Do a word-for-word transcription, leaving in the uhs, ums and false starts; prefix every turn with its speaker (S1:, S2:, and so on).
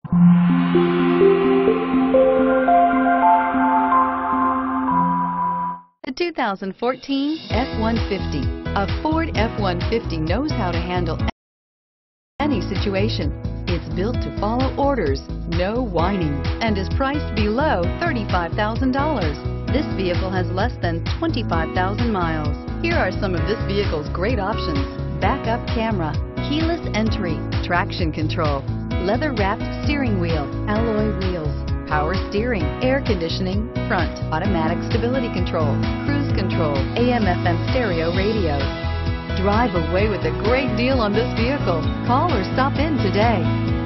S1: The two thousand fourteen F one fifty. A Ford F one fifty knows how to handle any situation. It's built to follow orders, no whining, and is priced below thirty-five thousand dollars. This vehicle has less than twenty-five thousand miles. Here are some of this vehicle's great options: backup camera, keyless entry, traction control, leather-wrapped steering wheel, alloy wheels, power steering, air conditioning, front, automatic stability control, cruise control, A M F M stereo radio. Drive away with a great deal on this vehicle. Call or stop in today.